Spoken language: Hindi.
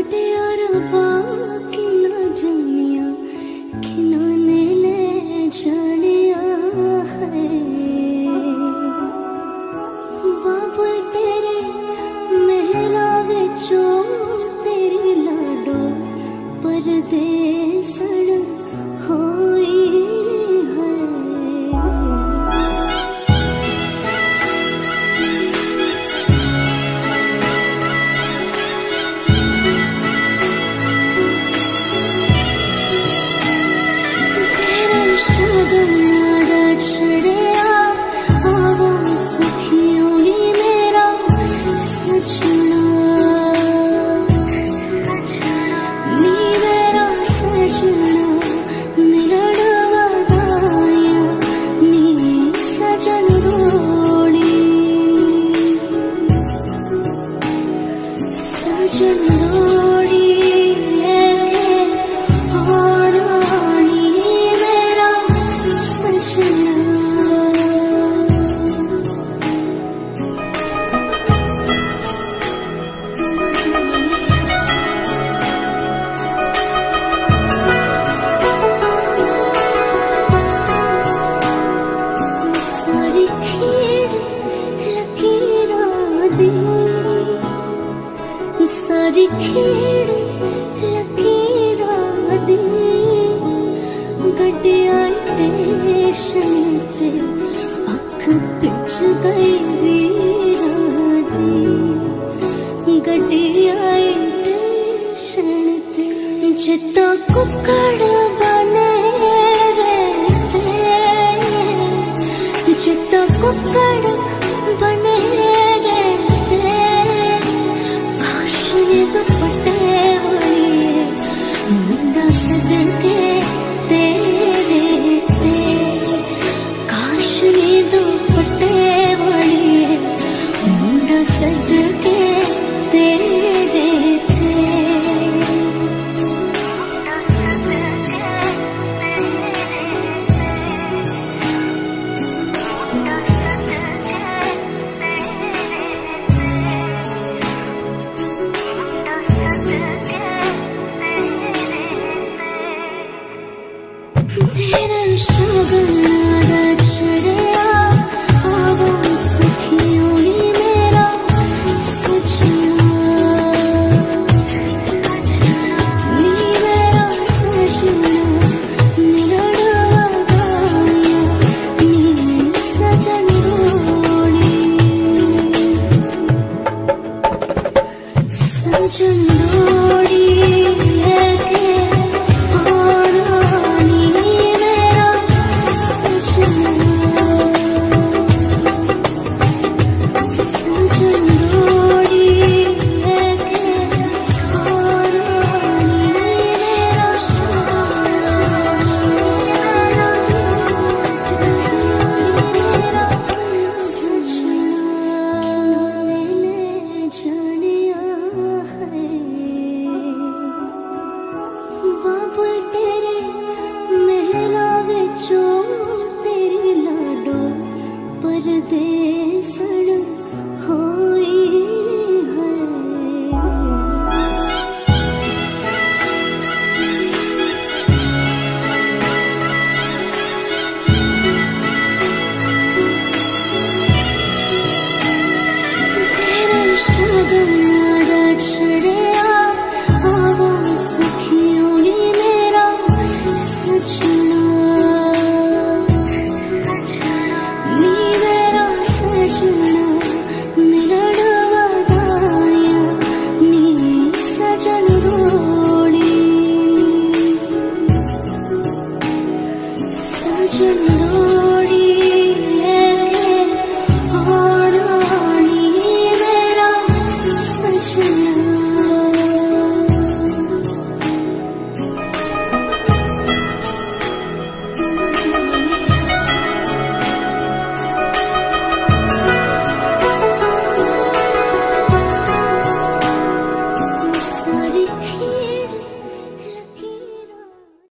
गटियार बाकी ना जमिया खिनाने ले जानिया है। बाबा तेरे मेहरा विचों तेरी लाडो परदेसण होई है। तेरे शगन याद छड़िया आवो सखियों नी मेरा सजना। नी मेरा सजना मिलन वदाया नी सजन रोड़ी। सजन रोड़ी लेके आरानी मेरा सजना। सारी खेड़ लकीरां दी, सारी खेड़ लकीरां दी गड्डियां स्टेशन ते अख पिच गई वीरां दी। गड्डियां स्टेशन ते जिद्दां कुक्कड़ बने रहते, जिद्दां कुक्कड़ बने रहते। काश ने दुपट्टे वाली मुंडा सदके तेरे ते। काश ने दुपट्टे वाली मुंडा सदके तेरे ते। तेरा शगन याद छड़िया आवो सखियों नी मेरा सजना। नी मेरा सजना मिलन वदाया नी सजन रोड़ी। सजन रोड़ी लेके आरानी मेरा सजना। सजन रोड़ी लेके आरानी मेरा सजना। ले जानिया है। बाबा तेरे मेहरा विचों तेरी लाडो परदेसण होई है। तेरे शगन याद छड़िया आवो सखियों नी मेरा सजना। नी मेरा सजना मिलन वदाया नी सजन रोड़ी। सजन रोड़ी लेके आरानी मेरा सजना। सारी